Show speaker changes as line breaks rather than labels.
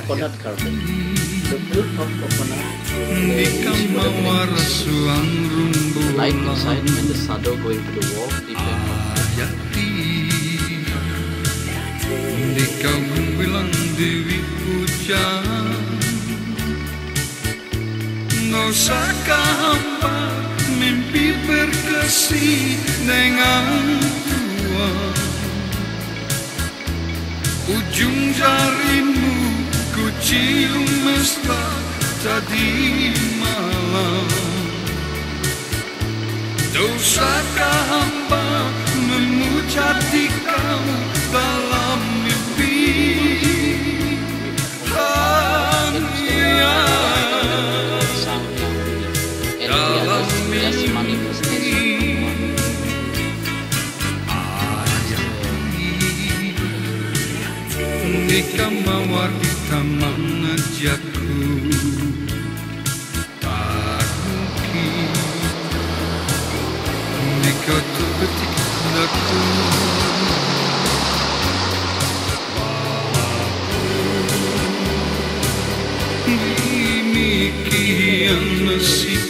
coconut carpet. The fruit of coconut light inside and the shadow going to the wall.
Kau bilang Dewi Puja, nusakah hamba mimpi berkasih dengan tua. Ujung jarimu ku cium mesra tadi malam. Dosakah hamba memujati kau dalam mimpi? Hanya dalam mimpi. Nikah mawar kita mengajakku, tak mungkin nikah terbetik daku. Demikian nasib